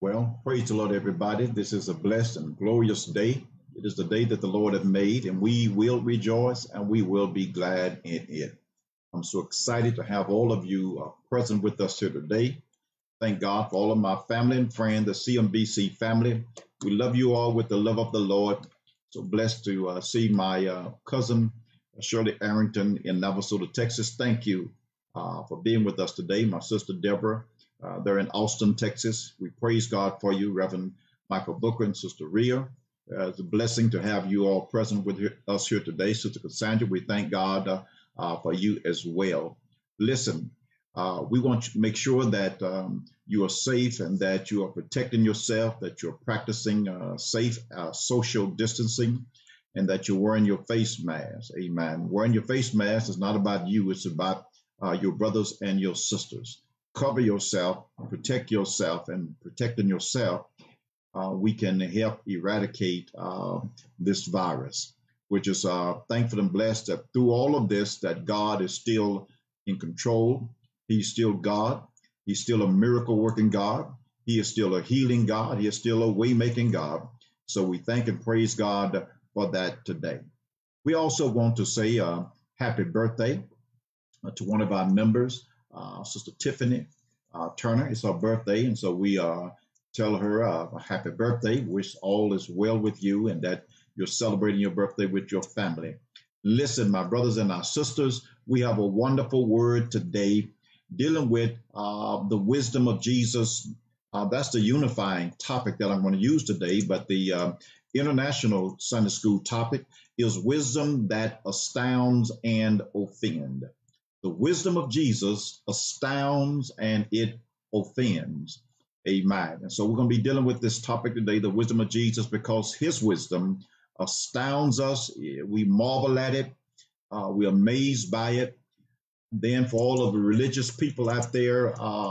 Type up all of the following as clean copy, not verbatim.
Well, praise the Lord, everybody. This is a blessed and glorious day. It is the day that the Lord has made, and we will rejoice and we will be glad in it. I'm so excited to have all of you present with us here today. Thank God for all of my family and friends, the CMBC family. We love you all with the love of the Lord. So blessed to see my cousin, Shirley Arrington in Navasota, Texas. Thank you for being with us today. My sister, Deborah, they're in Austin, Texas. We praise God for you, Reverend Michael Booker and Sister Rhea. It's a blessing to have you all present with us here today. Sister Cassandra, we thank God for you as well. Listen, we want to make sure that you are safe and that you are protecting yourself, that you're practicing safe social distancing, and that you're wearing your face mask. Amen. Wearing your face mask is not about you, it's about your brothers and your sisters. Cover yourself, protect yourself, and protecting yourself, we can help eradicate this virus. We're just thankful and blessed that through all of this, that God is still in control. He's still God. He's still a miracle working God. He is still a healing God. He is still a way making God. So we thank and praise God for that today. We also want to say happy birthday to one of our members, Sister Tiffany Turner. It's her birthday, and so we tell her a happy birthday. Wish all is well with you and that you're celebrating your birthday with your family. Listen, my brothers and our sisters, we have a wonderful word today dealing with the wisdom of Jesus. That's the unifying topic that I'm going to use today, but the international Sunday school topic is wisdom that astounds and offends. The wisdom of Jesus astounds and it offends. Amen. And so we're going to be dealing with this topic today, the wisdom of Jesus, because his wisdom astounds us. We marvel at it. We're amazed by it. Then for all of the religious people out there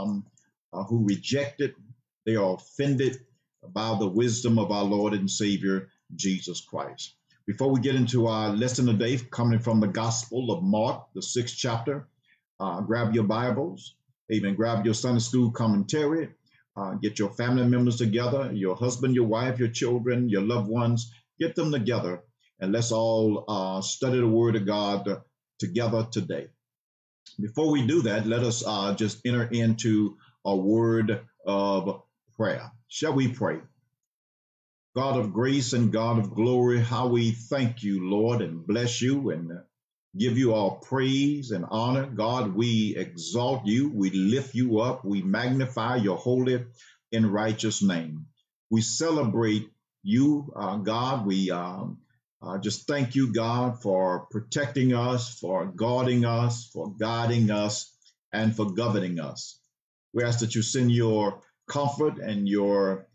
who reject it, they are offended by the wisdom of our Lord and Savior, Jesus Christ. Before we get into our lesson today, coming from the Gospel of Mark, the 6th chapter, grab your Bibles, amen, grab your Sunday school commentary, get your family members together, your husband, your wife, your children, your loved ones, get them together, and let's all study the Word of God together today. Before we do that, let us just enter into a word of prayer. Shall we pray? God of grace and God of glory, how we thank you, Lord, and bless you and give you all praise and honor. God, we exalt you, we lift you up, we magnify your holy and righteous name. We celebrate you, God. We just thank you, God, for protecting us, for guarding us, for guiding us, and for governing us. We ask that you send your comfort and your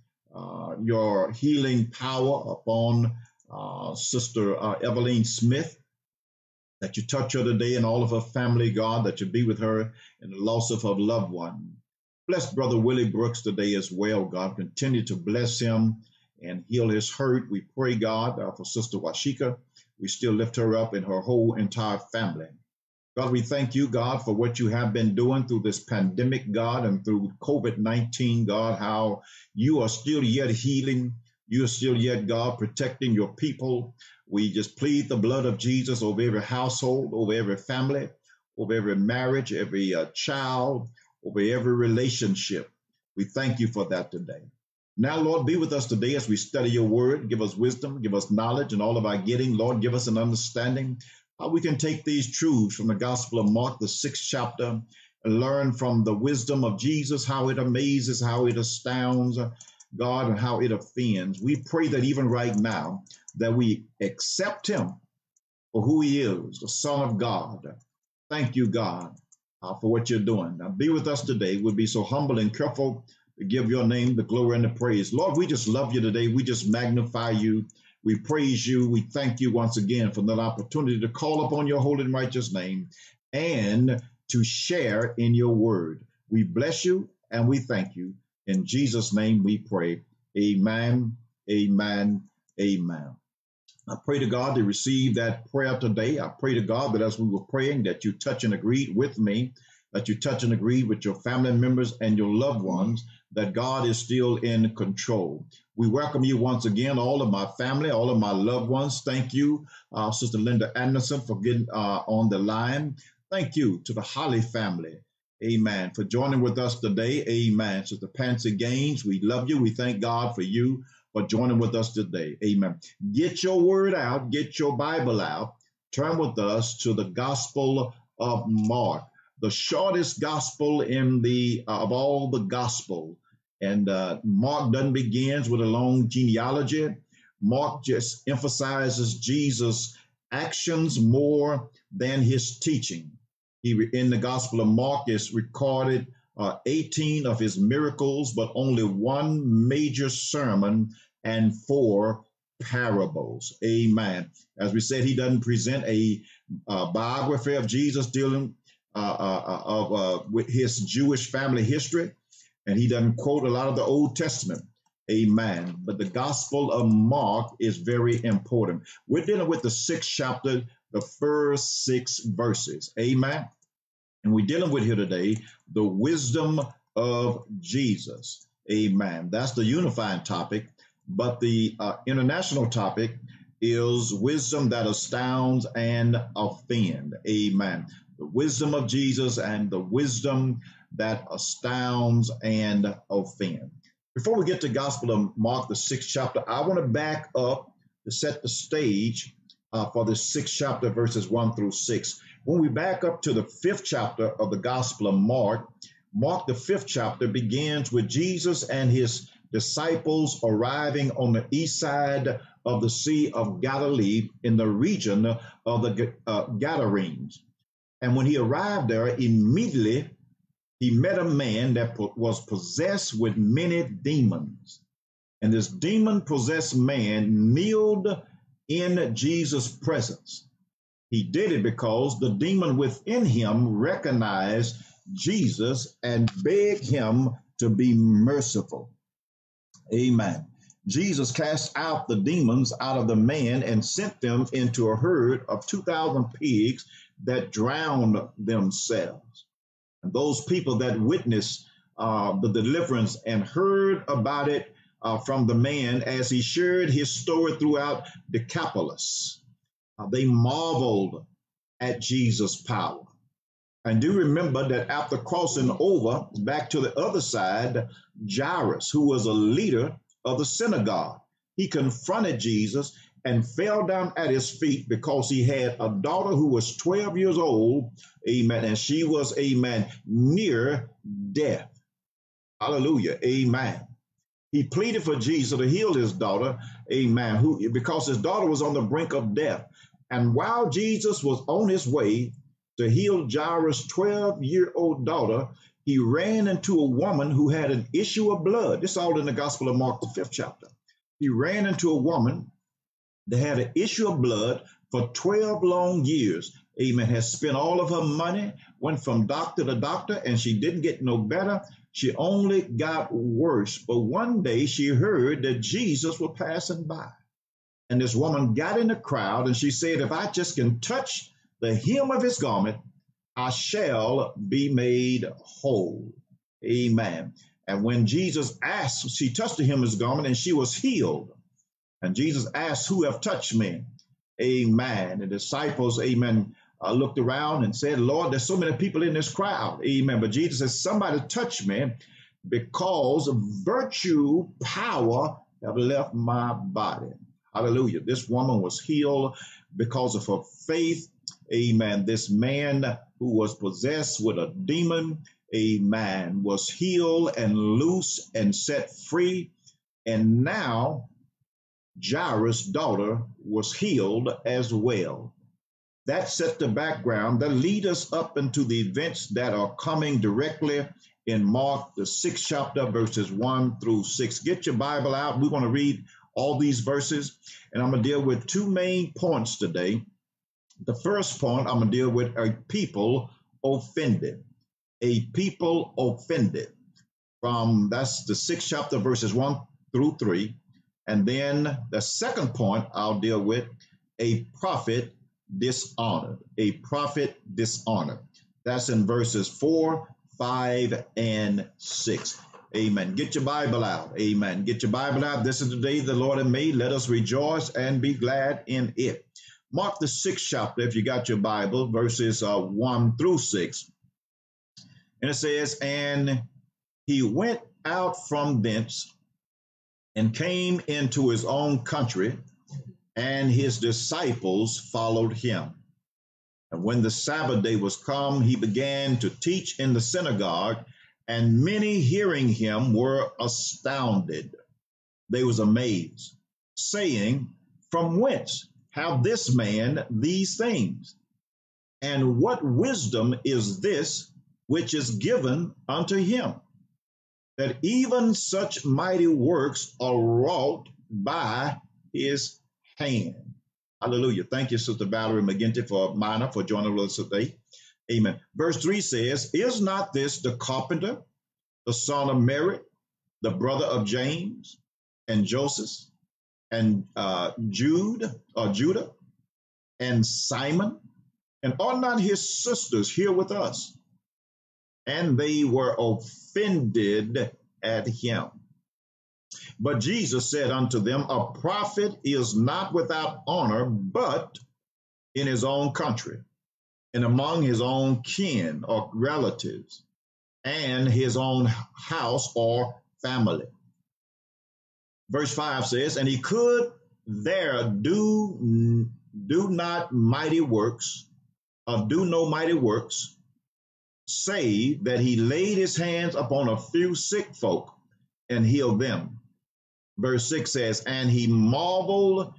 healing power upon Sister Evelyn Smith, that you touch her today and all of her family, God, that you be with her in the loss of her loved one. Bless Brother Willie Brooks today as well, God. Continue to bless him and heal his hurt. We pray, God, for Sister Washika. We still lift her up and her whole entire family. God, we thank you, God, for what you have been doing through this pandemic, God, and through COVID-19, God, how you are still yet healing. You are still yet, God, protecting your people. We just plead the blood of Jesus over every household, over every family, over every marriage, every child, over every relationship. We thank you for that today. Now, Lord, be with us today as we study your word. Give us wisdom, give us knowledge in all of our getting. Lord, give us an understanding how we can take these truths from the Gospel of Mark, the 6th chapter, and learn from the wisdom of Jesus, how it amazes, how it astounds, God, and how it offends. We pray that even right now, that we accept him for who he is, the Son of God. Thank you, God, for what you're doing. Now, be with us today. We'll be so humble and careful to give your name the glory and the praise. Lord, we just love you today. We just magnify you. We praise you. We thank you once again for that opportunity to call upon your holy and righteous name and to share in your word. We bless you and we thank you. In Jesus' name we pray. Amen, amen, amen. I pray to God to receive that prayer today. I pray to God that as we were praying that you touch and agree with me that you touch and agree with your family members and your loved ones, that God is still in control. We welcome you once again, all of my family, all of my loved ones. Thank you, Sister Linda Anderson, for getting on the line. Thank you to the Holly family. Amen. For joining with us today. Amen. Sister Pansy Gaines, we love you. We thank God for you for joining with us today. Amen. Get your word out. Get your Bible out. Turn with us to the Gospel of Mark, the shortest gospel in the of all the gospel. And Mark doesn't begins with a long genealogy. Mark just emphasizes Jesus' actions more than his teaching. In the Gospel of Mark is recorded 18 of his miracles, but only one major sermon and 4 parables. Amen. As we said, he doesn't present a biography of Jesus dealing with his Jewish family history, and he doesn't quote a lot of the Old Testament. Amen. But the Gospel of Mark is very important. We're dealing with the 6th chapter, the first 6 verses. Amen. And we're dealing with here today the wisdom of Jesus. Amen. That's the unifying topic. But the international topic is wisdom that astounds and offends. Amen. The wisdom of Jesus and the wisdom that astounds and offends. Before we get to Gospel of Mark, the 6th chapter, I want to back up to set the stage for the 6th chapter, verses 1 through 6. When we back up to the 5th chapter of the Gospel of Mark, Mark, the 5th chapter, begins with Jesus and his disciples arriving on the east side of the Sea of Galilee in the region of the Gadarenes. And when he arrived there, immediately he met a man that was possessed with many demons. And this demon-possessed man kneeled in Jesus' presence. He did it because the demon within him recognized Jesus and begged him to be merciful. Amen. Jesus cast out the demons out of the man and sent them into a herd of 2,000 pigs that drowned themselves. And those people that witnessed the deliverance and heard about it from the man as he shared his story throughout Decapolis, they marveled at Jesus' power. And do remember that after crossing over back to the other side, Jairus, who was a leader of the synagogue, he confronted Jesus and fell down at his feet because he had a daughter who was 12 years old, amen, and she was, amen, near death. Hallelujah, amen. He pleaded for Jesus to heal his daughter, amen, because his daughter was on the brink of death. And while Jesus was on his way to heal Jairus' 12-year-old daughter, he ran into a woman who had an issue of blood. This is all in the Gospel of Mark, the 5th chapter. He ran into a woman that had an issue of blood for 12 long years. Amen. Has spent all of her money, went from doctor to doctor, and she didn't get no better. She only got worse. But one day she heard that Jesus was passing by. And this woman got in the crowd and she said, if I just can touch the hem of his garment, I shall be made whole. Amen. And when Jesus asked, she touched the hem of his garment and she was healed. And Jesus asked, who have touched me? Amen. The disciples, amen, looked around and said, Lord, there's so many people in this crowd. Amen. But Jesus says, somebody touched me because virtue, power have left my body. Hallelujah. This woman was healed because of her faith. Amen. This man who was possessed with a demon, amen, was healed and loose and set free. And now Jairus' daughter was healed as well. That set the background that lead us up into the events that are coming directly in Mark, the 6th chapter, verses 1 through 6. Get your Bible out. We're going to read all these verses, and I'm going to deal with 2 main points today. The first point, I'm going to deal with a people offended. A people offended. That's the 6th chapter, verses 1 through 3. And then the second point I'll deal with, a prophet dishonored. A prophet dishonored. That's in verses 4, 5, and 6. Amen. Get your Bible out. Amen. Get your Bible out. This is the day the Lord has made. Let us rejoice and be glad in it. Mark the 6th chapter, if you got your Bible, verses 1 through 6. And it says, and he went out from thence and came into his own country, and his disciples followed him. And when the Sabbath day was come, he began to teach in the synagogue, and many hearing him were astounded. They was amazed, saying, from whence have this man these things? And what wisdom is this which is given unto him, that even such mighty works are wrought by his hand? Hallelujah. Thank you, Sister Valerie McGinty for joining us today. Amen. Verse 3 says, is not this the carpenter, the son of Mary, the brother of James and Joseph and Judah, and Simon? And are not his sisters here with us? And they were offended at him. But Jesus said unto them, a prophet is not without honor, but in his own country, and among his own kin or relatives, and his own house or family. Verse 5 says, and he could there do not mighty works, or do no mighty works, save that he laid his hands upon a few sick folk and healed them. Verse 6 says, and he marveled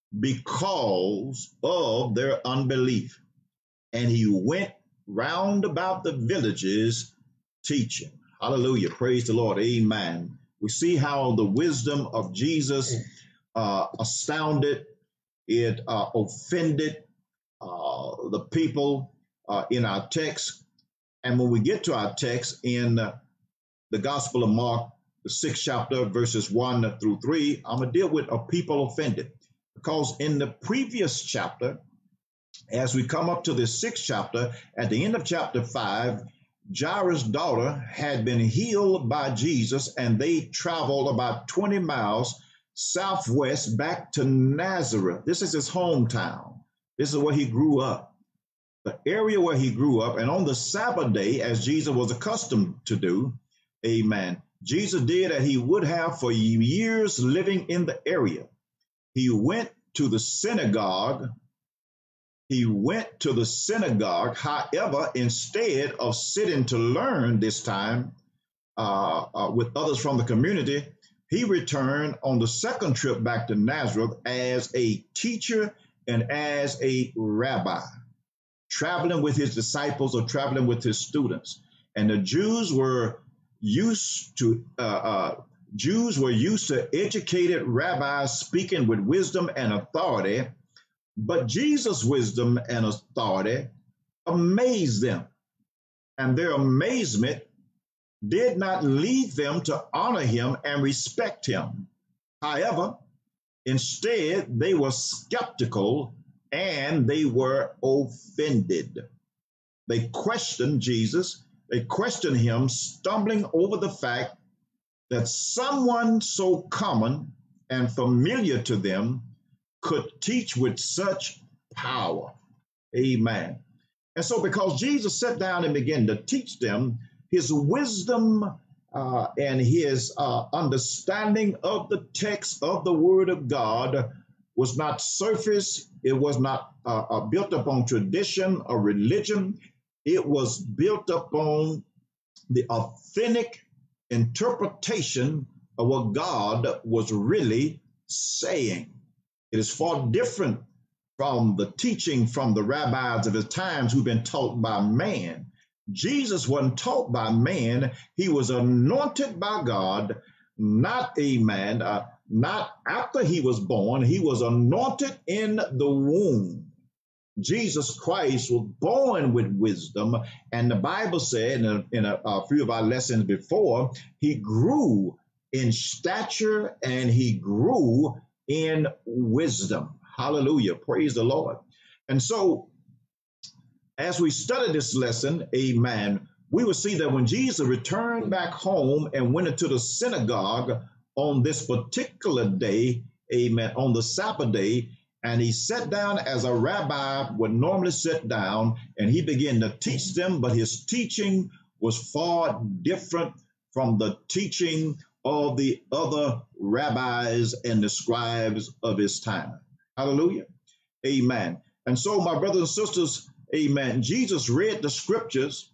because of their unbelief. And he went round about the villages teaching. Hallelujah. Praise the Lord. Amen. We see how the wisdom of Jesus astounded, it offended the people in our text. And when we get to our text in the Gospel of Mark, the 6th chapter, verses 1 through 3, I'm going to deal with a people offended. Because in the previous chapter, as we come up to the 6th chapter, at the end of chapter 5, Jairus' daughter had been healed by Jesus, and they traveled about 20 miles southwest back to Nazareth. This is his hometown. This is where he grew up, the area where he grew up. And on the Sabbath day, as Jesus was accustomed to do, amen, Jesus did as he would have for years living in the area. He went to the synagogue. However, instead of sitting to learn this time with others from the community, he returned on the second trip back to Nazareth as a teacher and as a rabbi, traveling with his disciples or traveling with his students. And the Jews were used to educated rabbis speaking with wisdom and authority. But Jesus' wisdom and authority amazed them, and their amazement did not lead them to honor him and respect him. However, instead, they were skeptical and they were offended. They questioned Jesus. They questioned him, stumbling over the fact that someone so common and familiar to them could teach with such power. Amen. And so because Jesus sat down and began to teach them, his wisdom and his understanding of the text of the Word of God was not surface. It was not built upon tradition or religion. It was built upon the authentic interpretation of what God was really saying. It is far different from the teaching from the rabbis of his times who've been taught by man. Jesus wasn't taught by man. He was anointed by God, not a man, not after he was born. He was anointed in the womb. Jesus Christ was born with wisdom, and the Bible said in a few of our lessons before, he grew in stature and he grew in wisdom. Hallelujah. Praise the Lord. And so As we study this lesson, amen, we will see that when Jesus returned back home and went into the synagogue on this particular day, amen, on the Sabbath day, and he sat down as a rabbi would normally sit down, and he began to teach them, but his teaching was far different from the teaching of the other rabbis and the scribes of his time. Hallelujah. Amen. And so, my brothers and sisters, amen, Jesus read the scriptures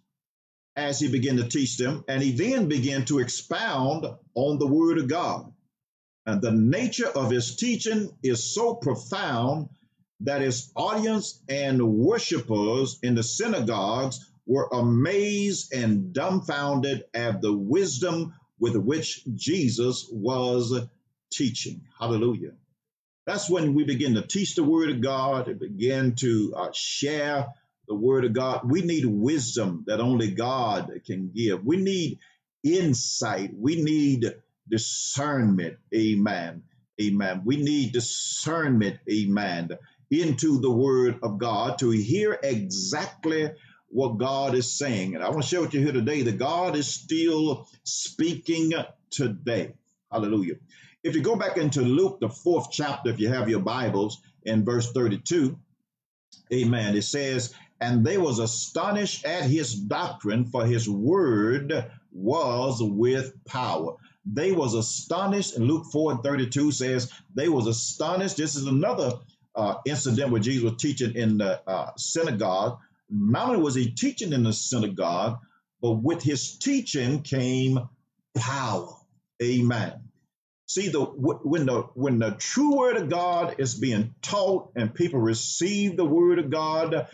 as he began to teach them, and he then began to expound on the word of God. And the nature of his teaching is so profound that his audience and worshipers in the synagogues were amazed and dumbfounded at the wisdom with which Jesus was teaching. Hallelujah. That's when we begin to teach the word of God and begin to share the word of God. We need wisdom that only God can give. We need insight. We need discernment. Amen. Amen. We need discernment. Amen. Into the word of God to hear exactly what God is saying. And I want to share with you here today that God is still speaking today. Hallelujah. If you go back into Luke, the 4th chapter, if you have your Bibles, in verse 32, amen, it says, and they was astonished at his doctrine, for his word was with power. They was astonished, and Luke 4:32 says, they was astonished. This is another incident where Jesus was teaching in the synagogue. Not only was he teaching in the synagogue, but with his teaching came power. Amen. See, when the true word of God is being taught and people receive the word of God,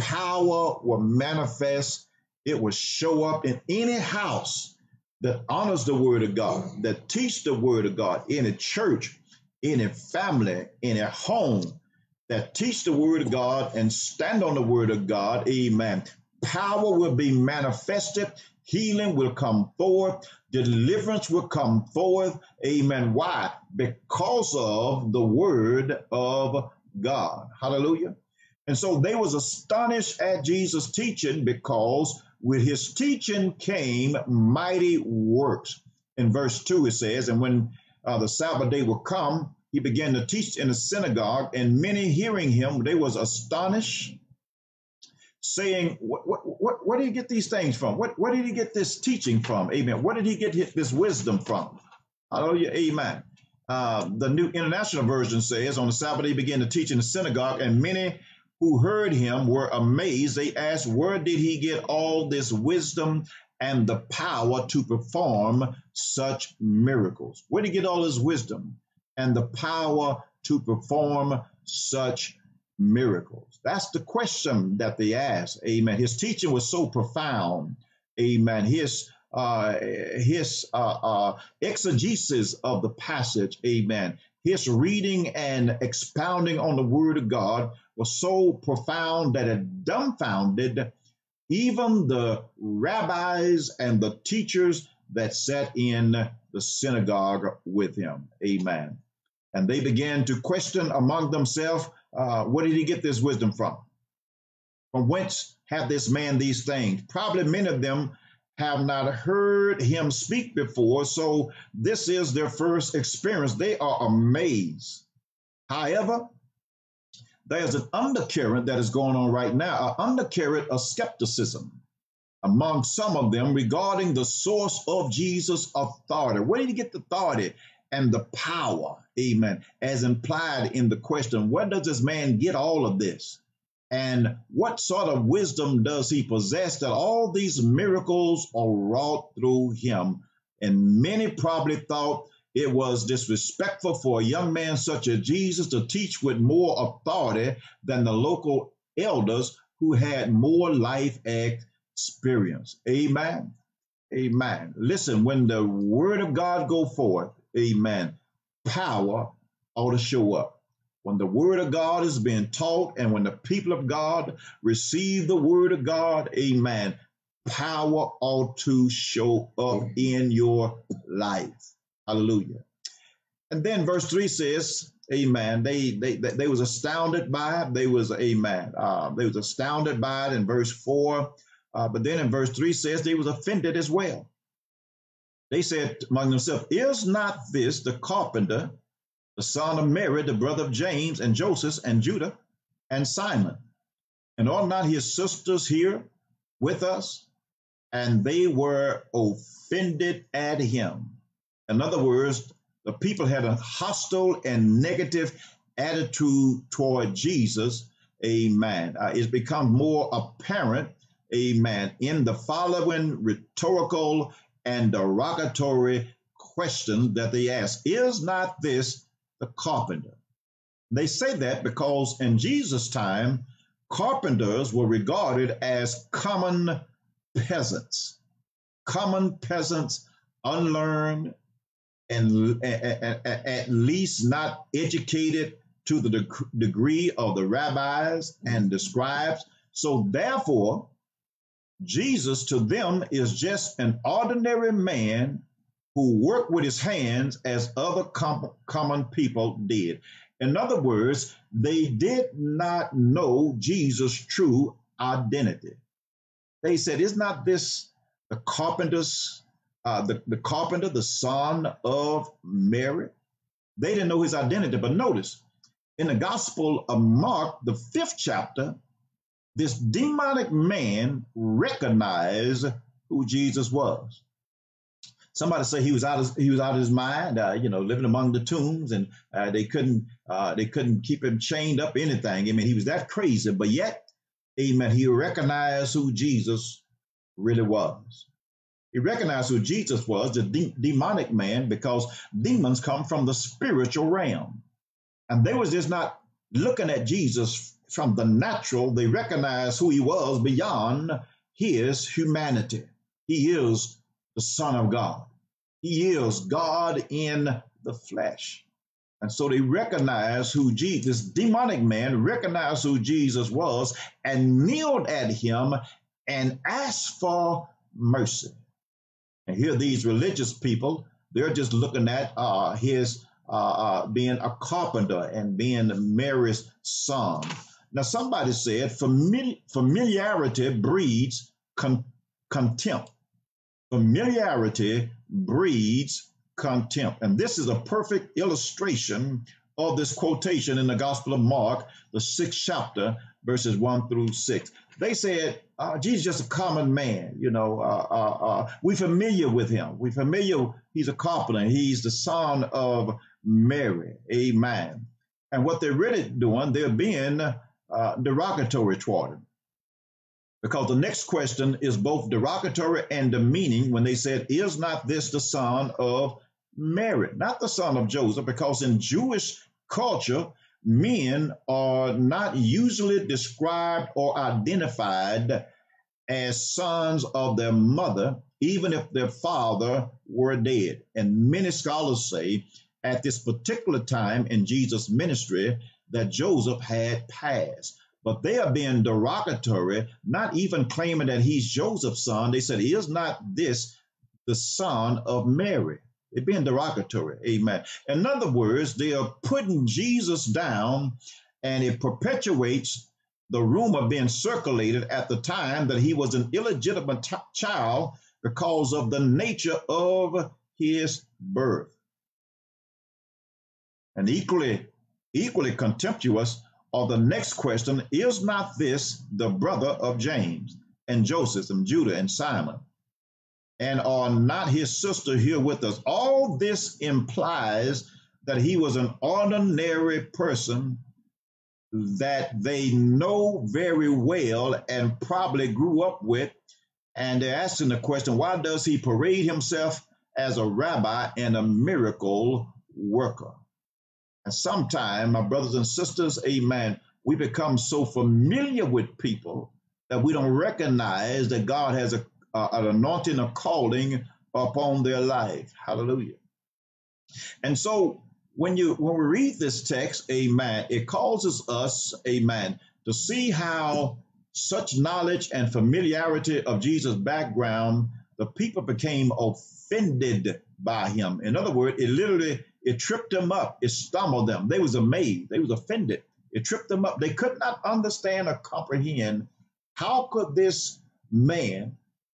power will manifest. It will show up in any house that honors the word of God, that teach the word of God, in a church, in a family, in a home, that teach the word of God and stand on the word of God. Amen. Power will be manifested. Healing will come forth. Deliverance will come forth. Amen. Why? Because of the word of God. Hallelujah. And so they was astonished at Jesus' teaching, because with his teaching came mighty works. In verse 2 it says, and when the Sabbath day will come, he began to teach in the synagogue, and many hearing him, they was astonished, saying, where did he get these things from? Where did he get this teaching from? Amen. Where did he get this wisdom from? Hallelujah. Amen. The New International Version says, on the Sabbath day he began to teach in the synagogue, and many who heard him were amazed. They asked, where did he get all this wisdom and the power to perform such miracles? Where did he get all his wisdom and the power to perform such miracles? That's the question that they asked. Amen. His teaching was so profound. Amen. His exegesis of the passage. Amen. His reading and expounding on the word of God was so profound that it dumbfounded even the rabbis and the teachers that sat in the synagogue with him. Amen. And they began to question among themselves, where did he get this wisdom from? From whence had this man these things? Probably many of them have not heard him speak before, so this is their first experience. They are amazed. However, there's an undercurrent that is going on right now, an undercurrent of skepticism among some of them regarding the source of Jesus' authority. Where did he get the authority and the power? Amen. As implied in the question, where does this man get all of this? And what sort of wisdom does he possess that all these miracles are wrought through him? And many probably thought it was disrespectful for a young man such as Jesus to teach with more authority than the local elders who had more life experience. Amen. Amen. Listen, when the word of God go forth, amen, power ought to show up. When the word of God is being taught and when the people of God receive the word of God, amen, power ought to show up in your life. Hallelujah. And then verse 3 says, Amen. They was astounded by it. They was, amen. They was astounded by it in verse 4. But then in verse 3 says they was offended as well. They said among themselves, is not this the carpenter, the son of Mary, the brother of James and Joseph and Judah and Simon? And are not his sisters here with us? And they were offended at him. In other words, the people had a hostile and negative attitude toward Jesus. Amen. It's become more apparent, amen, in the following rhetorical and derogatory question that they ask. Is not this the carpenter? They say that because in Jesus' time, carpenters were regarded as common peasants, unlearned, and at least not educated to the degree of the rabbis and the scribes. So therefore, Jesus to them is just an ordinary man who worked with his hands as other common people did. In other words, they did not know Jesus' true identity. They said, is not this the carpenter's, the carpenter, the son of Mary? They didn't know his identity. But notice, in the Gospel of Mark, the 5th chapter, this demonic man recognized who Jesus was. Somebody say he was out of his mind, living among the tombs, and they couldn't keep him chained up anything. I mean, he was that crazy, but yet, amen, he recognized who Jesus really was. He recognized who Jesus was, the demonic man, because demons come from the spiritual realm. And they was just not looking at Jesus from the natural. They recognized who he was beyond his humanity. He is the Son of God. He is God in the flesh. And so they recognized who Jesus, this demonic man recognized who Jesus was and kneeled at him and asked for mercy. And here these religious people, they're just looking at his being a carpenter and being Mary's son. Now somebody said familiarity breeds contempt. Familiarity breeds contempt. And this is a perfect illustration of this quotation in the Gospel of Mark, the 6th chapter, verses 1 through 6. They said, Jesus is just a common man. We're familiar with him. We're familiar. He's a carpenter. He's the son of Mary. Amen. And what they're really doing, they're being derogatory toward him. Because the next question is both derogatory and demeaning when they said, is not this the son of Mary? Not the son of Joseph, because in Jewish culture, men are not usually described or identified as sons of their mother, even if their father were dead. And many scholars say at this particular time in Jesus' ministry that Joseph had passed. But they are being derogatory, not even claiming that he's Joseph's son. They said, is not this the son of Mary? They're being derogatory. Amen. In other words, they are putting Jesus down, and it perpetuates the rumor being circulated at the time that he was an illegitimate child because of the nature of his birth. And equally contemptuous or the next question, is not this the brother of James and Joseph and Judah and Simon? And are not his sister here with us? All this implies that he was an ordinary person that they know very well and probably grew up with. And they're asking the question, why does he parade himself as a rabbi and a miracle worker? And sometimes, my brothers and sisters, amen, we become so familiar with people that we don't recognize that God has an anointing, a calling upon their life. Hallelujah. And so when we read this text, amen, it causes us, amen, to see how such knowledge and familiarity of Jesus' background, the people became offended by him. In other words, it literally It tripped them up. It stumbled them. They was amazed. They was offended. It tripped them up. They could not understand or comprehend how could this man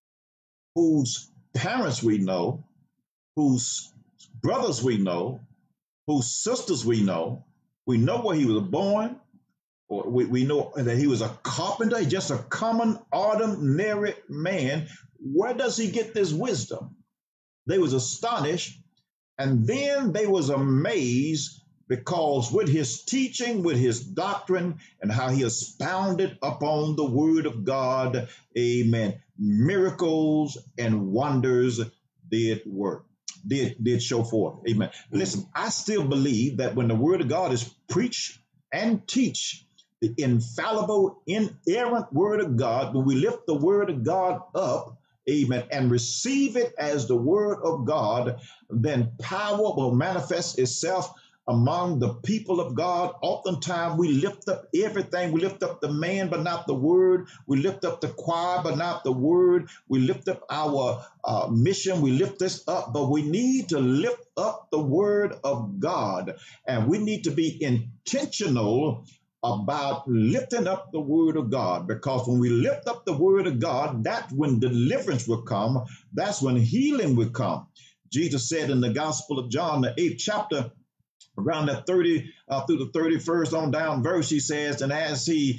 whose parents we know, whose brothers we know, whose sisters we know where he was born, or we know that he was a carpenter, just a common, ordinary man. Where does he get this wisdom? They was astonished, and then they was amazed because with his teaching, with his doctrine, and how he expounded upon the word of God, amen, miracles and wonders did work, did show forth, amen. Listen, I still believe that when the word of God is preached and teach, the infallible, inerrant word of God, when we lift the word of God up, amen, and receive it as the word of God, then power will manifest itself among the people of God. Oftentimes we lift up everything. We lift up the man, but not the word. We lift up the choir, but not the word. We lift up our mission. We lift this up, but we need to lift up the word of God. And we need to be intentional about lifting up the word of God, because when we lift up the word of God, that's when deliverance will come. That's when healing will come. Jesus said in the Gospel of John, the 8th chapter, around that 30 through the 31st on down verse, he says, and as he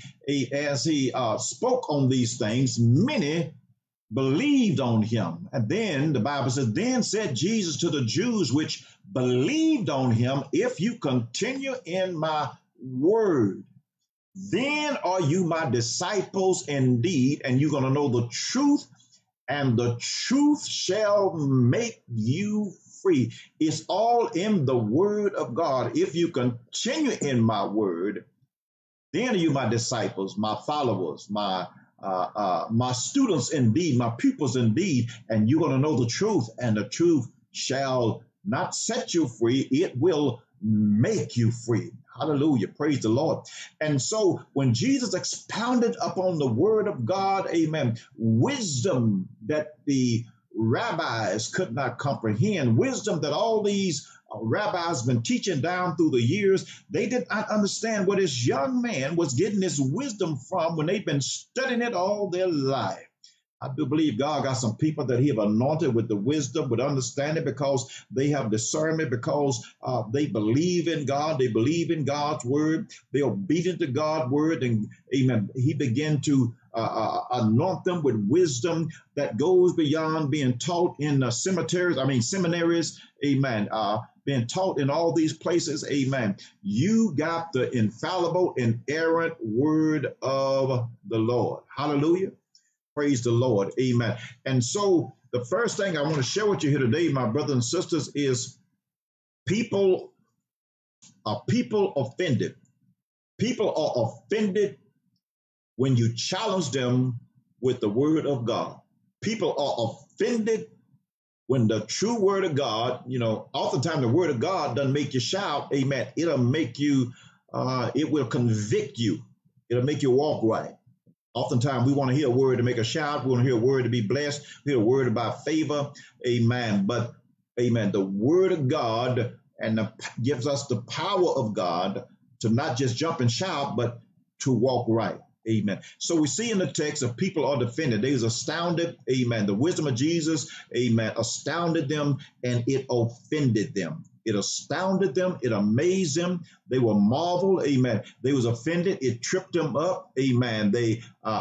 spoke on these things, many believed on him. And then the Bible says, then said Jesus to the Jews which believed on him, if you continue in my word, then are you my disciples indeed, and you're going to know the truth, and the truth shall make you free. It's all in the word of God. If you continue in my word, then are you my disciples, my followers, my students indeed, my pupils indeed, and you're going to know the truth, and the truth shall not set you free, it will make you free. Hallelujah. Praise the Lord. And so when Jesus expounded upon the word of God, amen, wisdom that the rabbis could not comprehend, wisdom that all these rabbis been teaching down through the years, they did not understand where this young man was getting this wisdom from when they've been studying it all their life. I do believe God got some people that he have anointed with the wisdom, with understanding, because they have discernment, because they believe in God. They believe in God's word. They're obedient to God's word. And amen. He began to anoint them with wisdom that goes beyond being taught in seminaries. Amen. Being taught in all these places. Amen. You got the infallible, inerrant word of the Lord. Hallelujah. Praise the Lord. Amen. And so the first thing I want to share with you here today, my brothers and sisters, is people offended. People are offended when you challenge them with the word of God. People are offended when the true word of God, oftentimes the word of God doesn't make you shout. Amen. It'll make you, it will convict you. It'll make you walk right. Oftentimes we want to hear a word to make a shout. We want to hear a word to be blessed. We hear a word about favor. Amen. But amen, the word of God gives us the power of God to not just jump and shout, but to walk right. Amen. So we see in the text that people are defended. They was astounded. Amen. The wisdom of Jesus, amen, astounded them, and it offended them. It astounded them. It amazed them. They were marveled. Amen. They was offended. It tripped them up. Amen. They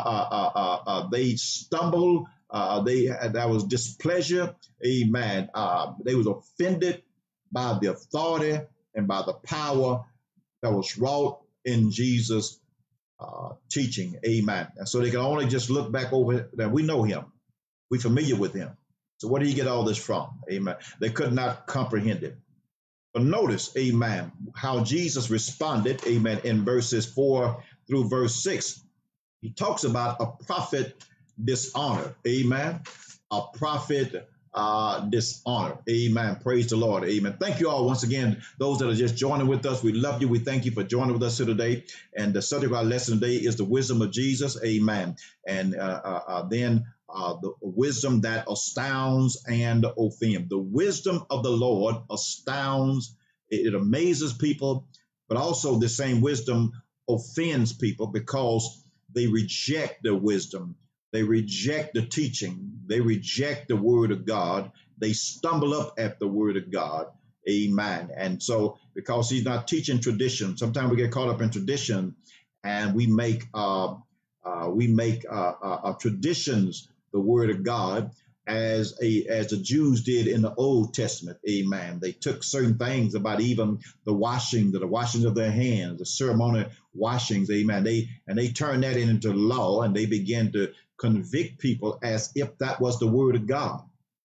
stumbled. That was displeasure. Amen. They was offended by the authority and by the power that was wrought in Jesus' teaching. Amen. And so they can only just look back over that. We know him. We're familiar with him. So where do you get all this from? Amen. They could not comprehend it. But notice, amen, how Jesus responded, amen, in verses 4 through verse 6. He talks about a prophet dishonor, amen, a prophet dishonor, amen. Praise the Lord, amen. Thank you all once again, those that are just joining with us. We love you. We thank you for joining with us here today. And the subject of our lesson today is the wisdom of Jesus, amen. And then the wisdom that astounds and offends. The wisdom of the Lord astounds It amazes people, but also the same wisdom offends people because they reject the wisdom. They reject the teaching. They reject the word of God. They stumble up at the word of God. Amen. And so, because he's not teaching tradition, sometimes we get caught up in tradition, and we make traditions the word of God, as the Jews did in the Old Testament. Amen. They took certain things about even the washing of their hands, the ceremonial washings. Amen. They turned that into law, and they began to convict people as if that was the word of God.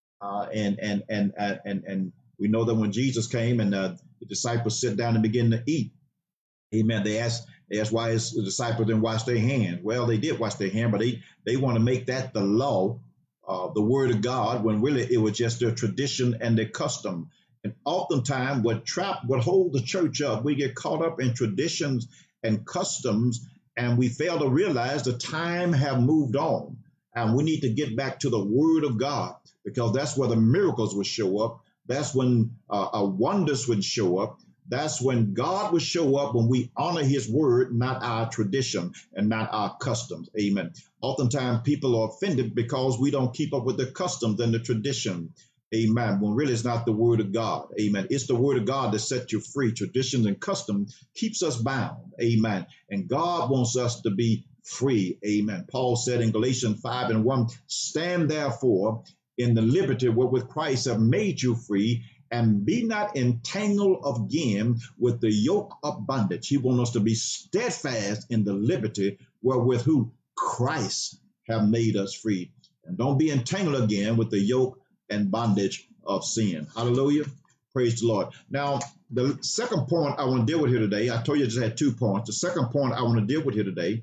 And we know that when Jesus came and the disciples sit down and begin to eat, amen, they asked why his disciples didn't wash their hands. Well, they did wash their hands, but they want to make that the law, the word of God, when really it was just their tradition and their custom. And oftentimes what hold the church up, we get caught up in traditions and customs, and we fail to realize the time have moved on. And we need to get back to the word of God, because that's where the miracles will show up. That's when wonders would show up. That's when God will show up, when we honor his word, not our tradition and not our customs. Amen. Oftentimes people are offended because we don't keep up with the customs and the tradition. Amen. When really it's not the word of God. Amen. It's the word of God that sets you free. Traditions and custom keeps us bound. Amen. And God wants us to be free. Amen. Paul said in Galatians 5:1, stand therefore in the liberty wherewith Christ have made you free, and be not entangled again with the yoke of bondage. He wants us to be steadfast in the liberty wherewith who Christ have made us free. And don't be entangled again with the yoke and bondage of sin. Hallelujah. Praise the Lord. Now, the second point I want to deal with here today, I told you I just had 2 points. The second point I want to deal with here today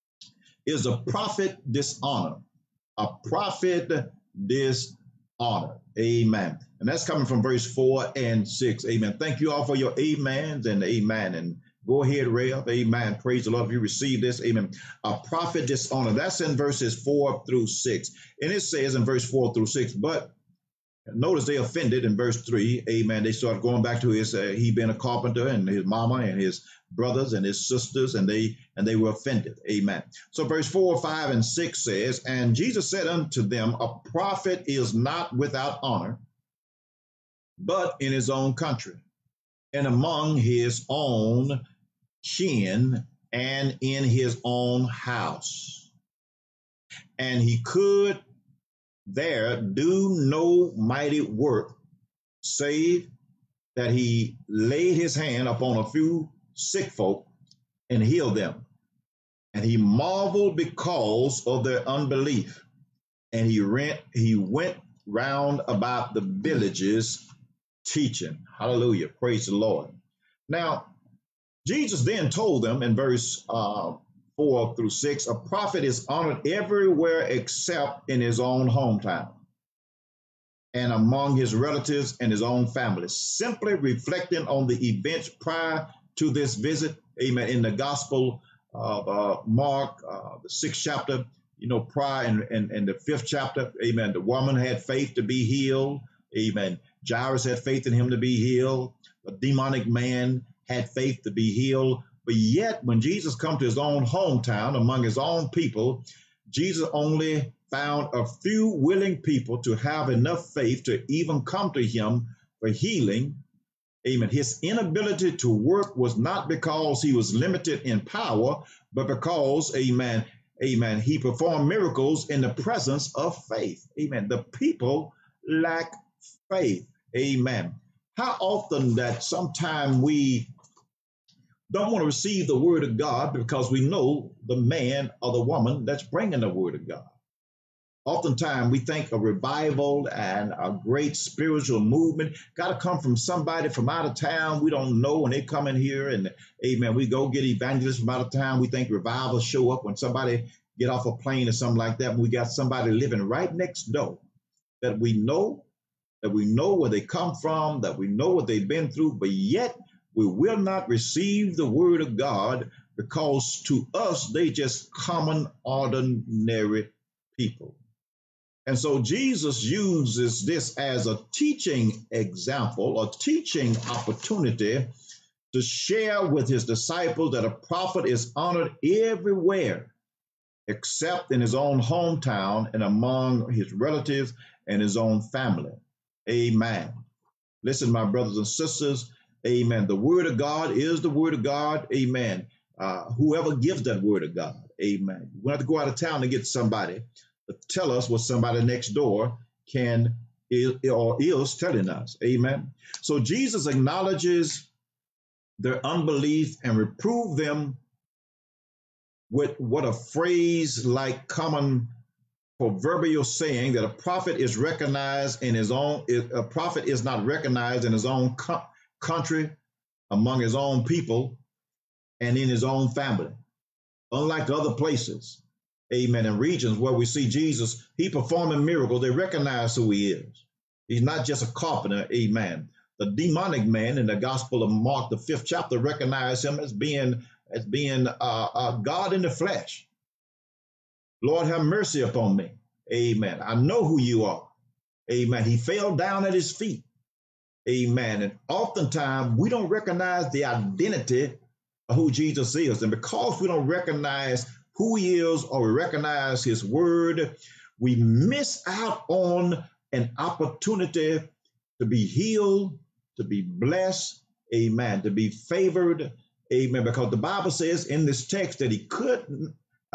is a prophet dishonor. A prophet dishonor. Amen. And that's coming from verse 4 and 6. Amen. Thank you all for your amens and amen. And go ahead, Rev. Amen. Praise the Lord. If you receive this, amen. A prophet dishonor. That's in verses 4 through 6. And it says in verse 4 through 6, but notice they offended in verse 3. Amen. They started going back to his, he being a carpenter, and his mama and his brothers and his sisters, and they were offended. Amen. So verse 4, 5, and 6 says, and Jesus said unto them, a prophet is not without honor, but in his own country, and among his own kin, and in his own house. And he could there do no mighty work, save that he laid his hand upon a few sick folk and healed them. And he marveled because of their unbelief. And he went round about the villages teaching. Hallelujah. Praise the Lord. Now, Jesus then told them in verse 4 through 6, a prophet is honored everywhere except in his own hometown and among his relatives and his own family, simply reflecting on the events prior to this visit. Amen. In the Gospel of Mark, the 6th chapter, prior in the 5th chapter, amen, the woman had faith to be healed. Amen. Jairus had faith in him to be healed. A demonic man had faith to be healed. But yet, when Jesus come to his own hometown, among his own people, Jesus only found a few willing people to have enough faith to even come to him for healing. Amen. His inability to work was not because he was limited in power, but because, amen, he performed miracles in the presence of faith. Amen. The people lack faith. Amen. How often that sometimes we don't want to receive the word of God because we know the man or the woman that's bringing the word of God. Oftentimes we think a revival and a great spiritual movement got to come from somebody from out of town we don't know, and they come in here and, amen, we go get evangelists from out of town. We think revivals show up when somebody get off a plane or something like that. And we got somebody living right next door that we know where they come from, that we know what they've been through, but yet we will not receive the word of God because to us, they just common, ordinary people. And so Jesus uses this as a teaching example, a teaching opportunity to share with his disciples that a prophet is honored everywhere except in his own hometown and among his relatives and his own family. Amen. Listen, my brothers and sisters, amen. The word of God is the word of God. Amen. Whoever gives that word of God, amen. We don't have to go out of town to get somebody to tell us what somebody next door can or is telling us. Amen. So Jesus acknowledges their unbelief and reprove them with what a phrase like common proverbial saying that a prophet is recognized in his own, a prophet is not recognized in his own country, among his own people, and in his own family. Unlike other places, amen, in regions where we see Jesus, he performing miracles, they recognize who he is. He's not just a carpenter, amen. The demonic man in the Gospel of Mark, the 5th chapter, recognized him as being God in the flesh. Lord, have mercy upon me. Amen. I know who you are. Amen. He fell down at his feet. Amen. And oftentimes we don't recognize the identity of who Jesus is. And because we don't recognize who he is or we recognize his word, we miss out on an opportunity to be healed, to be blessed, amen, to be favored, amen, because the Bible says in this text that he could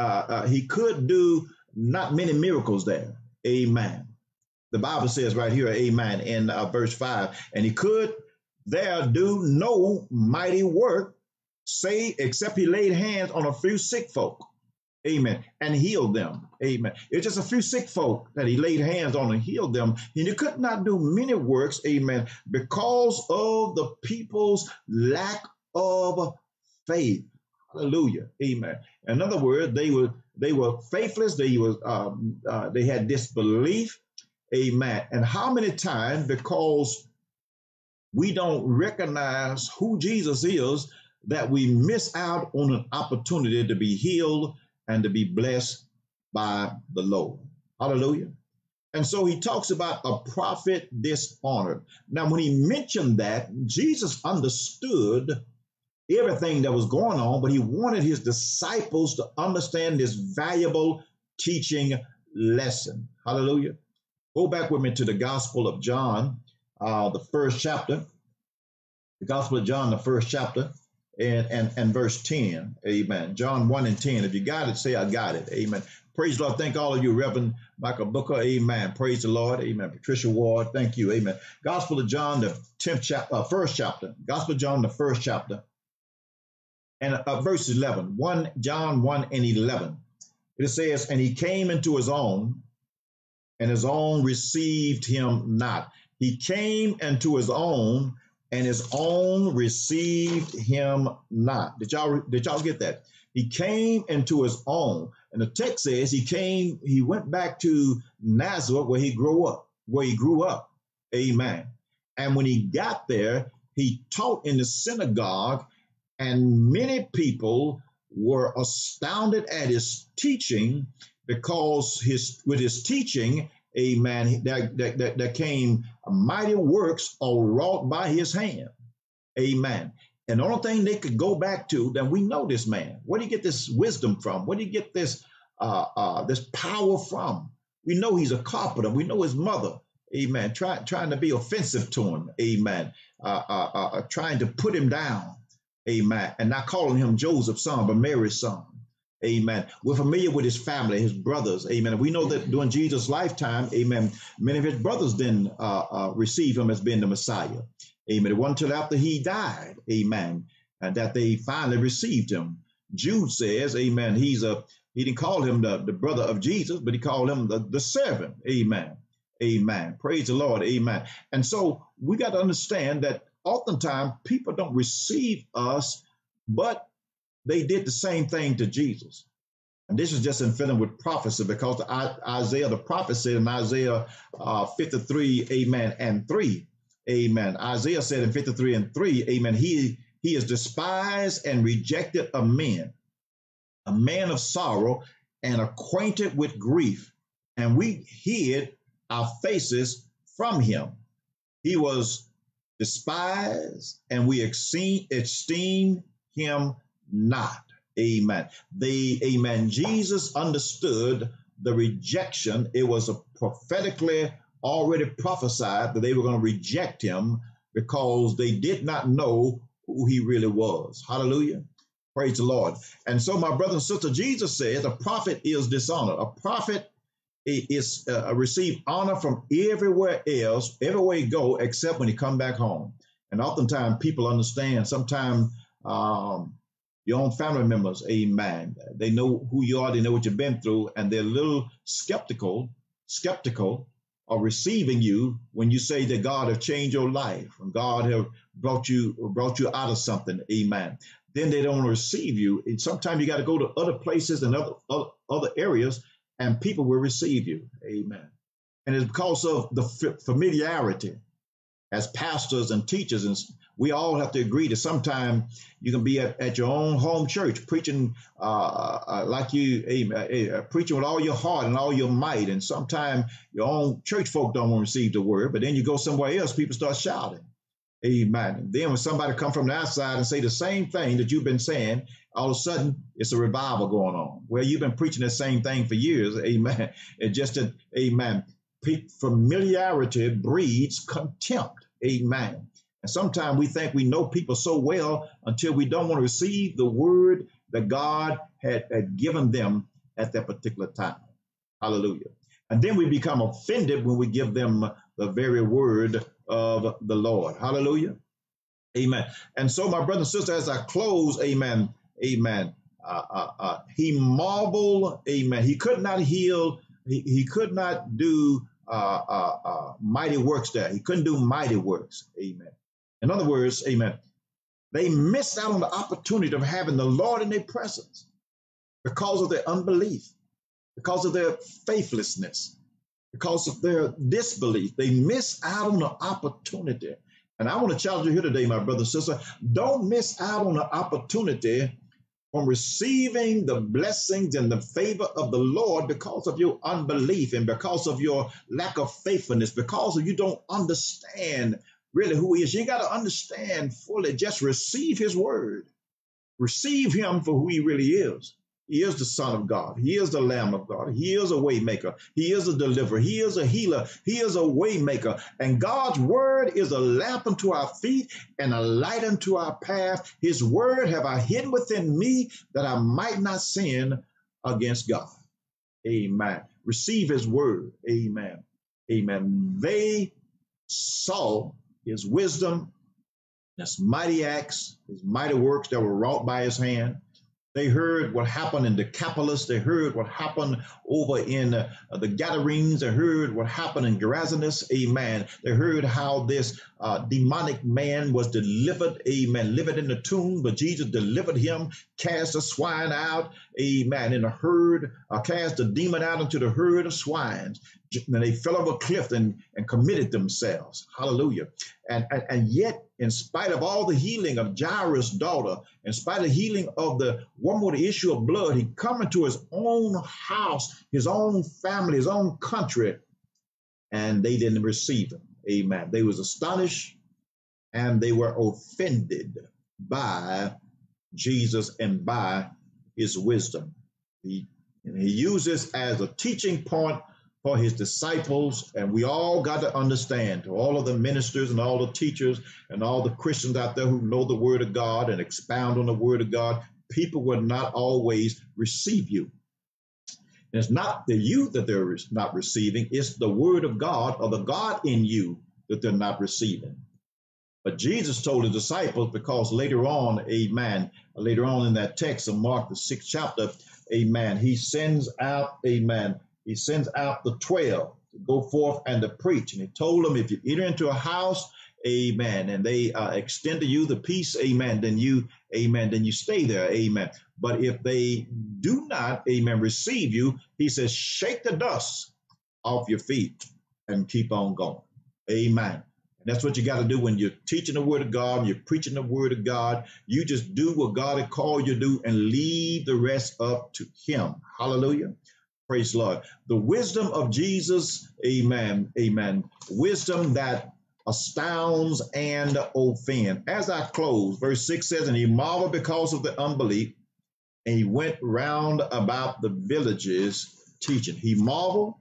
do not many miracles there, amen. The Bible says right here, amen, in verse 5, and he could there do no mighty work, say, except he laid hands on a few sick folk, amen, and healed them, amen. It's just a few sick folk that he laid hands on and healed them, and he could not do many works, amen, because of the people's lack of faith. Hallelujah, amen. In other words, they were faithless. They had disbelief, amen. And how many times, because we don't recognize who Jesus is, that we miss out on an opportunity to be healed and to be blessed by the Lord. Hallelujah. And so he talks about a prophet dishonored. Now, when he mentioned that, Jesus understood everything that was going on, but he wanted his disciples to understand this valuable teaching lesson. Hallelujah. Go back with me to the Gospel of John, the 1st chapter. The Gospel of John, the 1st chapter. And verse 10, amen. John 1 and 10. If you got it, say, I got it. Amen. Praise the Lord. Thank all of you, Reverend Michael Booker. Amen. Praise the Lord. Amen. Patricia Ward. Thank you. Amen. Gospel of John, the 10th chapter, 1st chapter. Gospel of John, the 1st chapter. And verse 11. John 1 and 11. It says, and he came into his own, and his own received him not. He came into his own, and his own received him not. Did y'all get that? He came into his own. And the text says he went back to Nazareth where he grew up. Amen. And when he got there, he taught in the synagogue, and many people were astounded at his teaching, because with his teaching, amen, there came mighty works all wrought by his hand. Amen. And the only thing they could go back to, that we know this man. Where do you get this wisdom from? Where do you get this power from? We know he's a carpenter. We know his mother, amen, trying to be offensive to him, amen, trying to put him down, amen, and not calling him Joseph's son, but Mary's son. Amen. We're familiar with his family, his brothers. Amen. We know that during Jesus' lifetime, amen, many of his brothers didn't receive him as being the Messiah. Amen. It wasn't until after he died, amen, that they finally received him. Jude says, amen, he didn't call him the brother of Jesus, but he called him the servant. Amen. Amen. Praise the Lord. Amen. And so we got to understand that oftentimes people don't receive us, but they did the same thing to Jesus. And this is just in filling with prophecy, because Isaiah, the prophet, said in Isaiah 53, amen, and 3, amen. Isaiah said in 53 and 3, amen, he is despised and rejected of men, a man of sorrow and acquainted with grief. and we hid our faces from him. He was despised, and we esteemed him not. Amen. Amen. Jesus understood the rejection. It was a prophetically already prophesied that they were going to reject him because they did not know who he really was. Hallelujah. Praise the Lord. And so, my brother and sister, Jesus said a prophet is dishonored. A prophet is receive honor from everywhere else, everywhere you go, except when you come back home. And oftentimes people understand, sometimes your own family members, amen, they know who you are, they know what you've been through, and they're a little skeptical of receiving you when you say that God have changed your life, and God have brought you out of something, amen. Then they don't receive you. And sometimes you got to go to other places and other areas, and people will receive you. Amen. And it's because of the familiarity as pastors and teachers. And we all have to agree that sometimes you can be at your own home church preaching like you, preaching with all your heart and all your might. And sometimes your own church folk don't want to receive the word, but then you go somewhere else, people start shouting. Amen. And then when somebody come from the outside and say the same thing that you've been saying, all of a sudden it's a revival going on. Well, you've been preaching the same thing for years. Amen. It's just that, amen, familiarity breeds contempt. Amen. And sometimes we think we know people so well until we don't want to receive the word that God had given them at that particular time. Hallelujah. And then we become offended when we give them the very word of the Lord. Hallelujah. Amen. And so, my brother and sister, as I close, amen, amen, he marveled, amen. He could not heal. He could not do mighty works there. He couldn't do mighty works. Amen. In other words, amen, they missed out on the opportunity of having the Lord in their presence because of their unbelief, because of their faithlessness, because of their disbelief. They miss out on the opportunity. And I want to challenge you here today, my brother and sister, don't miss out on the opportunity from receiving the blessings and the favor of the Lord because of your unbelief and because of your lack of faithfulness, because of you don't understand really who he is. You got to understand fully, just receive his word. Receive him for who he really is. He is the Son of God. He is the Lamb of God. He is a way maker. He is a deliverer. He is a healer. He is a way maker. And God's word is a lamp unto our feet and a light unto our path. His word have I hidden within me that I might not sin against God. Amen. Receive his word. Amen. Amen. They saw his wisdom, his mighty acts, his mighty works that were wrought by his hand. They heard what happened in Decapolis. They heard what happened over in the Gadarenes. They heard what happened in Gerasenes. Amen. They heard how this demonic man was delivered. Amen. Living in the tomb, but Jesus delivered him, cast the swine out. Amen. In a herd, cast the demon out into the herd of swines. And they fell over a cliff and committed themselves. Hallelujah. And yet, in spite of all the healing of Jairus' daughter, in spite of the healing of the woman with the issue of blood, he come into his own house, his own family, his own country, and they didn't receive him. Amen. They was astonished and they were offended by Jesus and by his wisdom. He uses as a teaching point for his disciples, and we all got to understand, to all of the ministers and all the teachers and all the Christians out there who know the word of God and expound on the word of God, people will not always receive you. And it's not the you that they're not receiving, it's the word of God or the God in you that they're not receiving. But Jesus told his disciples, because later on, amen, later on in that text of Mark, the 6th chapter, amen, he sends out, amen, he sends out the 12 to go forth and to preach. And he told them, if you enter into a house, amen, and they extend to you the peace, amen, then you stay there, amen. But if they do not, amen, receive you, he says, shake the dust off your feet and keep on going. Amen. And that's what you got to do when you're teaching the word of God, and you're preaching the word of God. You just do what God had called you to do and leave the rest up to him. Hallelujah. Praise the Lord. The wisdom of Jesus, amen, amen. Wisdom that astounds and offends. As I close, verse 6 says, and he marveled because of the unbelief, and he went round about the villages teaching. He marveled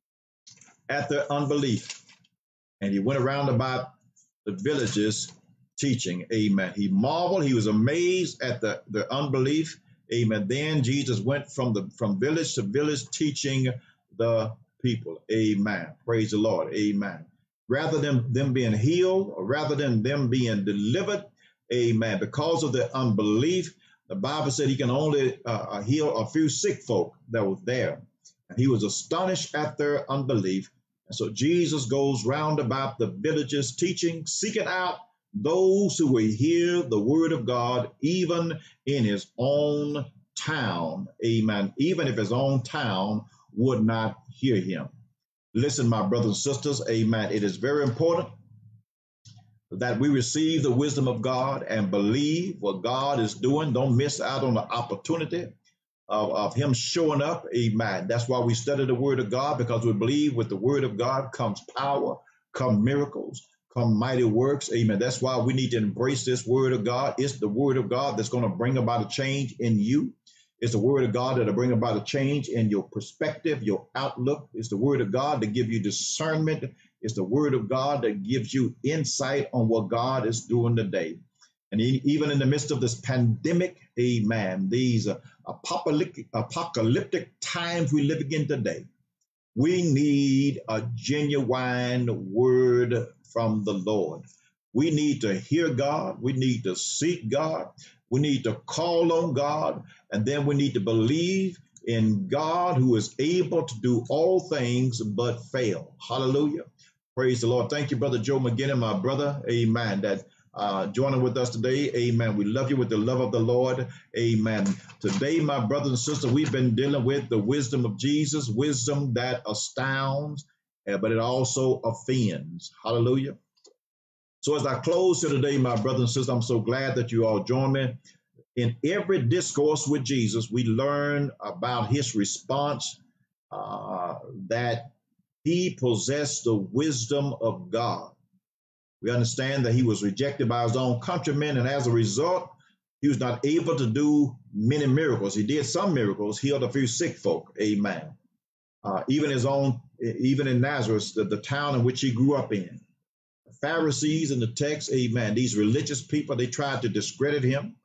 at their unbelief, and he went around about the villages teaching. Amen. He marveled, he was amazed at the unbelief. Amen. Then Jesus went from village to village teaching the people. Amen. Praise the Lord. Amen. Rather than them being healed, or rather than them being delivered, amen, because of their unbelief, the Bible said he can only heal a few sick folk that was there. And he was astonished at their unbelief. And so Jesus goes round about the villages teaching, seeking out those who will hear the word of God, even in his own town. Amen. Even if his own town would not hear him. Listen, my brothers and sisters, amen. It is very important that we receive the wisdom of God and believe what God is doing. Don't miss out on the opportunity of him showing up. Amen. That's why we study the word of God, because we believe with the word of God comes power, come miracles, come mighty works. Amen. That's why we need to embrace this word of God. It's the word of God that's going to bring about a change in you. It's the word of God that'll bring about a change in your perspective, your outlook. It's the word of God that gives you discernment. It's the word of God that gives you insight on what God is doing today. And even in the midst of this pandemic, amen, these apocalyptic times we live in today, we need a genuine word from the Lord. We need to hear God. We need to seek God. We need to call on God. And then we need to believe in God, who is able to do all things but fail. Hallelujah. Praise the Lord. Thank you, Brother Joe McGinnis, my brother. Amen. That joining with us today. Amen. We love you with the love of the Lord. Amen. Today, my brothers and sisters, we've been dealing with the wisdom of Jesus, wisdom that astounds, but it also offends. Hallelujah. So as I close here today, my brothers and sisters, I'm so glad that you all join me. In every discourse with Jesus, we learn about his response, that he possessed the wisdom of God. We understand that he was rejected by his own countrymen, and as a result, he was not able to do many miracles. He did some miracles, healed a few sick folk. Amen. Even in Nazareth, the town in which he grew up in. Pharisees in the text, amen, these religious people, they tried to discredit him,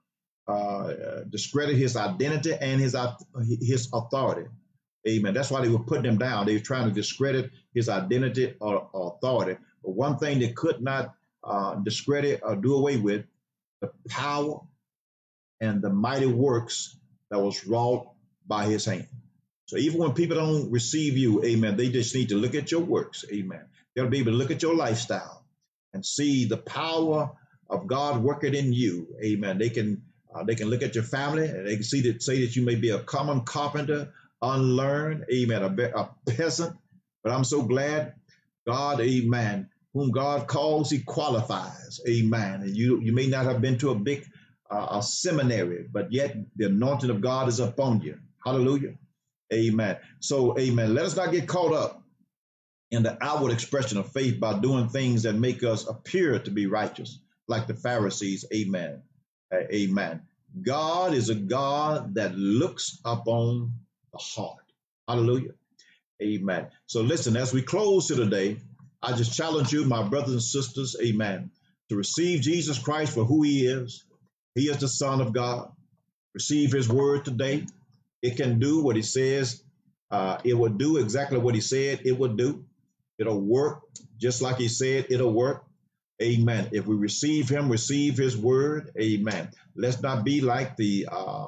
discredit his identity and his authority. Amen. That's why they were putting him down. They were trying to discredit his identity or authority. But one thing they could not discredit or do away with, the power and the mighty works that was wrought by his hand. So even when people don't receive you, amen, they just need to look at your works. Amen. They'll be able to look at your lifestyle and see the power of God working in you. Amen. They can look at your family and they can say that you may be a common carpenter, unlearned, amen, a peasant. But I'm so glad God, amen, whom God calls, he qualifies. Amen. And you may not have been to a big a seminary, but yet the anointing of God is upon you. Hallelujah. Amen. So, amen. Let us not get caught up in the outward expression of faith by doing things that make us appear to be righteous, like the Pharisees. Amen. Amen. God is a God that looks upon the heart. Hallelujah. Amen. So listen, as we close here today, I just challenge you, my brothers and sisters, amen, to receive Jesus Christ for who he is. He is the Son of God. Receive his word today. It can do what he says. It will do exactly what he said it would do. It'll work just like he said it'll work. Amen. If we receive him, receive his word. Amen. Let's not be like the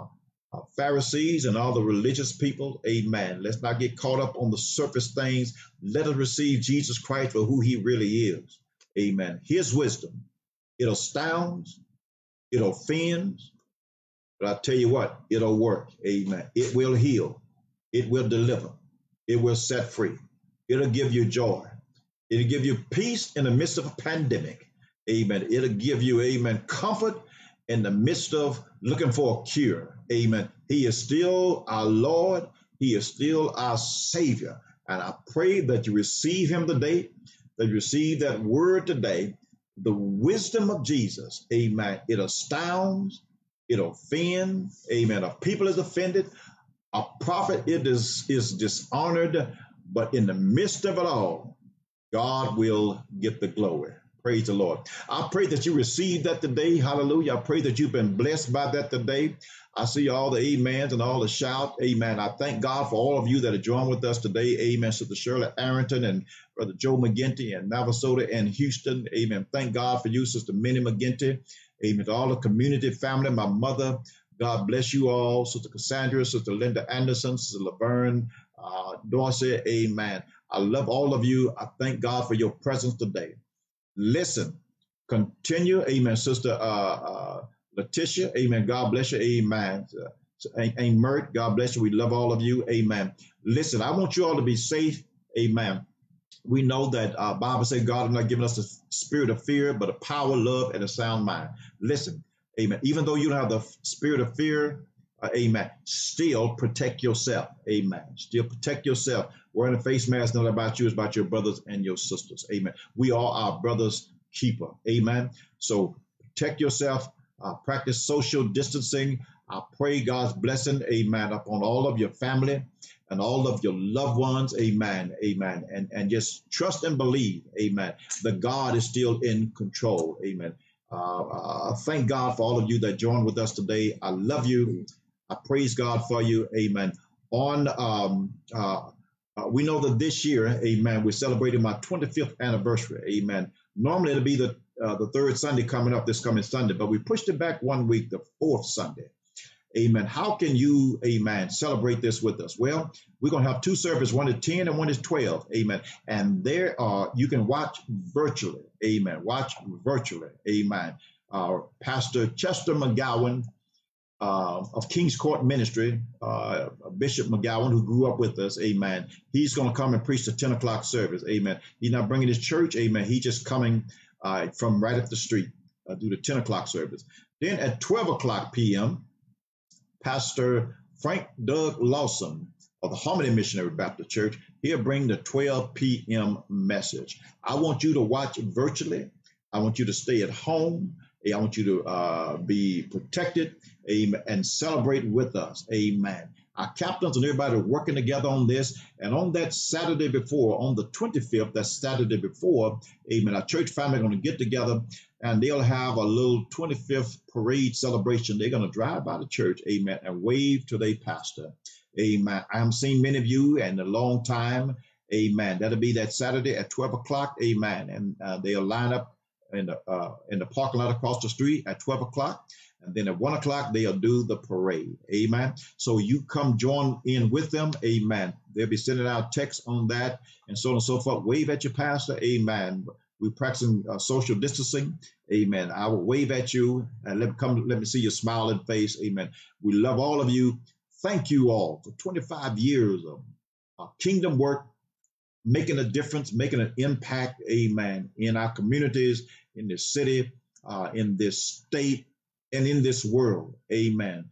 Pharisees and all the religious people. Amen. Let's not get caught up on the surface things. Let us receive Jesus Christ for who he really is. Amen. His wisdom. It astounds. It offends. But I tell you what, it'll work. Amen. It will heal. It will deliver. It will set free. It'll give you joy. It'll give you peace in the midst of a pandemic. Amen. It'll give you, amen, comfort in the midst of looking for a cure. Amen. He is still our Lord. He is still our Savior. And I pray that you receive him today, that you receive that word today, the wisdom of Jesus. Amen. It astounds, it offends. Amen. A people is offended, a prophet is dishonored, but in the midst of it all, God will get the glory. Praise the Lord. I pray that you receive that today. Hallelujah. I pray that you've been blessed by that today. I see all the amens and all the shout. Amen. I thank God for all of you that are joined with us today. Amen. Sister Shirley Arrington and Brother Joe McGinty and Navasota and Houston. Amen. Thank God for you, Sister Minnie McGinty. Amen. To all the community family, my mother. God bless you all. Sister Cassandra, Sister Linda Anderson, Sister Laverne, Dorsey. Amen. I love all of you. I thank God for your presence today. Listen, continue. Amen. Sister Letitia. Amen. God bless you. Amen. Ain't Mert. God bless you. We love all of you. Amen. Listen, I want you all to be safe. Amen. We know that Bible says God has not given us the spirit of fear, but a power, love, and a sound mind. Listen, amen. Even though you don't have the spirit of fear, amen, still protect yourself. Amen. Still protect yourself. Wearing a face mask, not about you, it's about your brothers and your sisters. Amen. We are our brother's keeper. Amen. So protect yourself. Practice social distancing. I pray God's blessing, amen, upon all of your family and all of your loved ones, amen, amen, and just trust and believe, amen, that God is still in control, amen. Thank God for all of you that joined with us today. I love you. I praise God for you, amen. We know that this year, amen, we're celebrating my 25th anniversary, amen. Normally it'll be the third Sunday coming up, this coming Sunday, but we pushed it back 1 week, the fourth Sunday. Amen. How can you, amen, celebrate this with us? Well, we're going to have two services, one is 10 and one is 12. Amen. And there you can watch virtually. Amen. Watch virtually. Amen. Pastor Chester McGowan of King's Court Ministry, Bishop McGowan, who grew up with us, amen. He's going to come and preach the 10 o'clock service. Amen. He's not bringing his church. Amen. He's just coming from right up the street, do the 10 o'clock service. Then at 12 o'clock p.m., Pastor Frank Doug Lawson of the Harmony Missionary Baptist Church, he'll bring the 12 p.m. message. I want you to watch it virtually. I want you to stay at home. I want you to be protected, amen, and celebrate with us, amen. Our captains and everybody are working together on this. And on that Saturday before, on the 25th, that Saturday before, amen, our church family are going to get together and they'll have a little 25th parade celebration. They're going to drive by the church, amen, and wave to their pastor, amen. I haven't seen many of you in a long time, amen. That'll be that Saturday at 12 o'clock, amen. And they'll line up in the parking lot across the street at 12 o'clock. And then at 1 o'clock, they'll do the parade. Amen. So you come join in with them. Amen. They'll be sending out texts on that and so on and so forth. Wave at your pastor. Amen. We're practicing social distancing. Amen. I will wave at you and let me see your smiling face. Amen. We love all of you. Thank you all for 25 years of kingdom work, making a difference, making an impact. Amen. In our communities, in this city, in this state, and in this world, amen.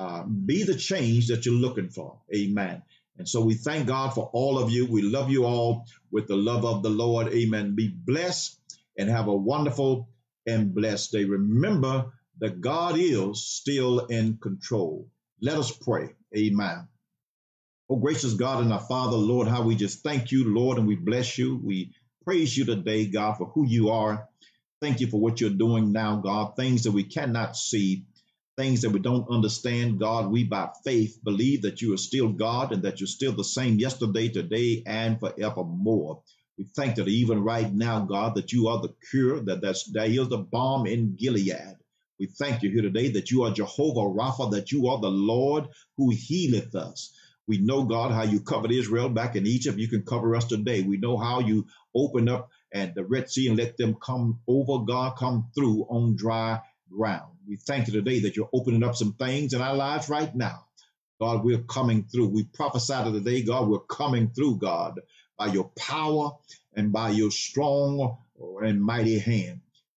Be the change that you're looking for, amen. And so we thank God for all of you. We love you all with the love of the Lord, amen. Be blessed and have a wonderful and blessed day. Remember that God is still in control. Let us pray, amen. Oh, gracious God and our Father, Lord, how we just thank you, Lord, and we bless you. We praise you today, God, for who you are. Thank you for what you're doing now, God, things that we cannot see, things that we don't understand, God. We by faith believe that you are still God and that you're still the same yesterday, today, and forevermore. We thank that even right now, God, that you are the cure, that there is the balm in Gilead. We thank you here today that you are Jehovah Rapha, that you are the Lord who healeth us. We know, God, how you covered Israel back in Egypt. You can cover us today. We know how you opened up and the Red Sea and let them come over, God, come through on dry ground. We thank you today that you're opening up some things in our lives right now. God, we're coming through. We prophesied today, God, we're coming through, God, by your power and by your strong and mighty hand.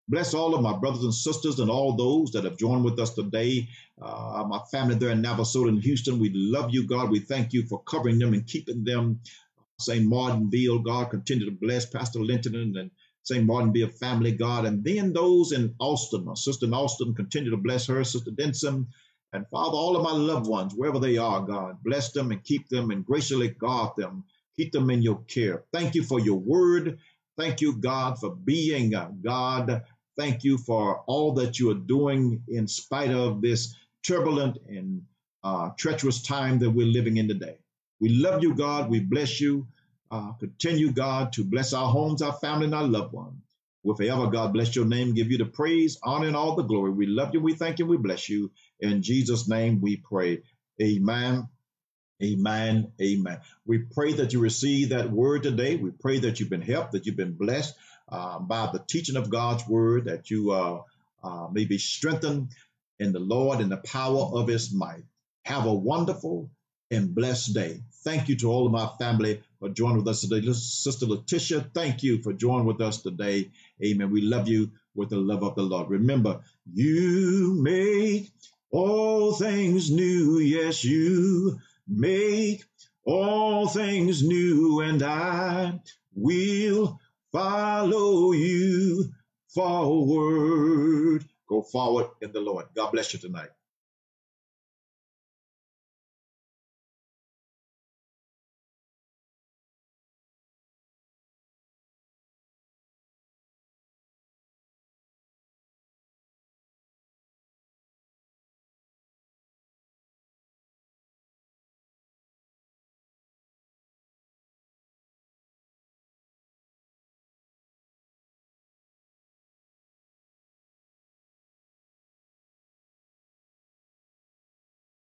Bless all of my brothers and sisters and all those that have joined with us today. My family there in Navasota and Houston, we love you, God. We thank you for covering them and keeping them. St. Martinville, God, continue to bless Pastor Linton and St. Martinville family, God. And then those in Austin, my sister in Austin, continue to bless her, Sister Denson. And Father, all of my loved ones, wherever they are, God, bless them and keep them and graciously guard them. Keep them in your care. Thank you for your word. Thank you, God, for being God. Thank you for all that you are doing in spite of this turbulent and treacherous time that we're living in today. We love you, God. We bless you. Continue, God, to bless our homes, our family, and our loved ones. Will forever, God, bless your name, give you the praise, honor, and all the glory. We love you, we thank you, we bless you. In Jesus' name we pray. Amen. Amen. Amen. We pray that you receive that word today. We pray that you've been helped, that you've been blessed by the teaching of God's word, that you may be strengthened in the Lord and the power of his might. Have a wonderful and blessed day. Thank you to all of my family for joining with us today. Sister Letitia, thank you for joining with us today. Amen. We love you with the love of the Lord. Remember, you make all things new. Yes, you make all things new, and I will follow you forward. Go forward in the Lord. God bless you tonight.